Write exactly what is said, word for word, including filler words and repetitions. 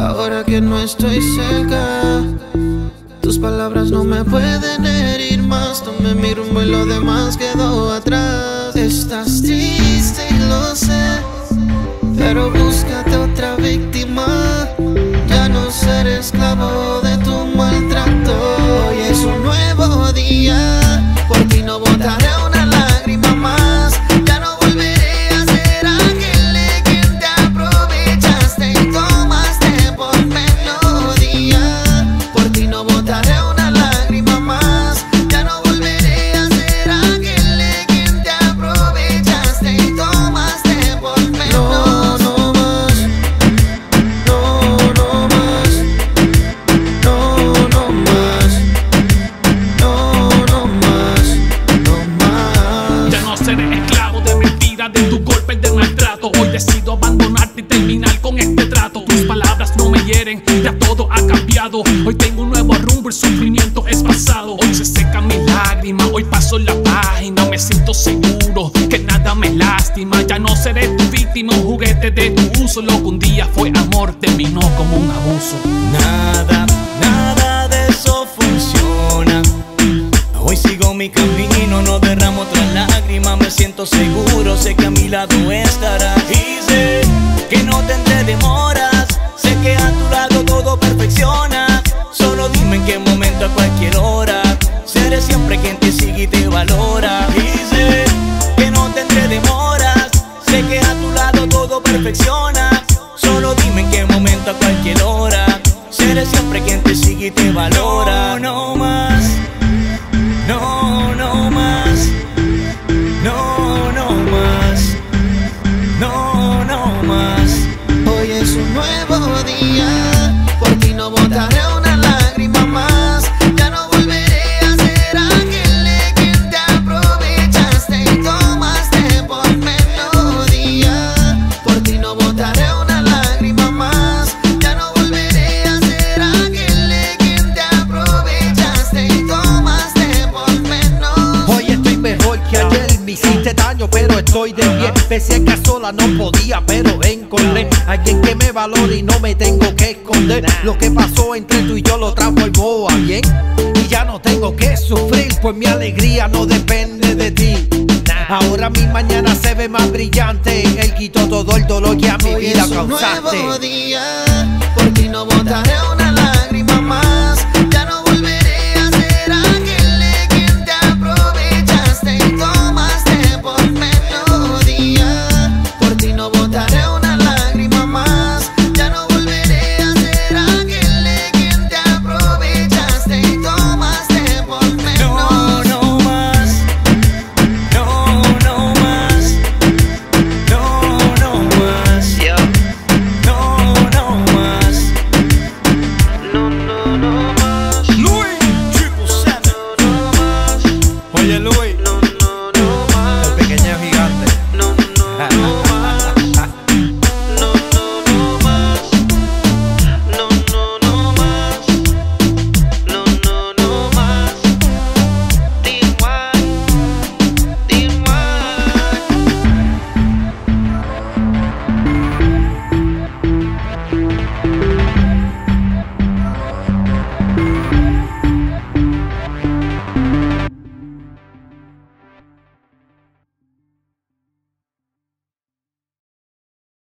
Ahora que no estoy cerca, tus palabras no me pueden herir más. Tomé mi rumbo y lo demás quedó atrás. Estás triste y lo sé, pero búscate otra víctima. Ya no seré esclavo de tu maltrato. Hoy es un nuevo día, por ti no botaré una lágrima más. Ya no volveré a ser aquel de quien te aprovechaste y tomaste por melodía. Por ti no botaré una lágrima más. Ya no volveré a ser aquel de quien te aprovechaste y tomaste por melodía. No, no más. No, no más. No, no más. No, no más. No más. Ya no seré esclavo de mentiras, de tu golpe, de maltrato. Hoy decido abandonarte y terminar con este trato. Tus palabras no me hieren, ya todo ha cambiado. Hoy tengo un nuevo rumbo, el sufrimiento es pasado. Hoy se secan mis lágrimas, hoy paso la página. Me siento seguro que nada me lastima. Ya no seré tu víctima, un juguete de tu uso. Lo que un día fue amor terminó como un abuso. Nada, nada de eso funciona. Hoy sigo mi camino, no derramo otra lágrima. Me siento seguro, sé que a mi lado estarás. Y sé que no tendré demoras, sé que a tu lado todo perfecciona. Solo dime en qué momento, a cualquier hora. Seré siempre quien te sigue y te valora. Y sé que no tendré demoras, sé que a tu lado todo perfecciona. Solo dime en qué momento, a cualquier hora. Seré siempre quien te sigue y te valora. No, no más. No, no más. No, no más. No, no más. Hoy es un nuevo día, por ti no botaré una lágrima más. Ya no volveré a ser aquel de quien te aprovechaste y tomaste por melodía. Por ti no botaré una lágrima más. Ya no volveré a ser aquel de quien te aprovechaste y tomaste por melodía. Hoy estoy mejor que ayer, me hiciste daño pero estoy de pie. Pese a que sola no podía, pero encontré alguien que me valore y no me tengo que esconder. Lo que pasó entre tú y yo lo transformó a bien, y ya no tengo que sufrir, pues mi alegría no depende de ti. Ahora mi mañana se ve más brillante, él quitó todo el dolor que a mi Hoy vida es un causaste. nuevo día, por ti no botaré una lágrima más.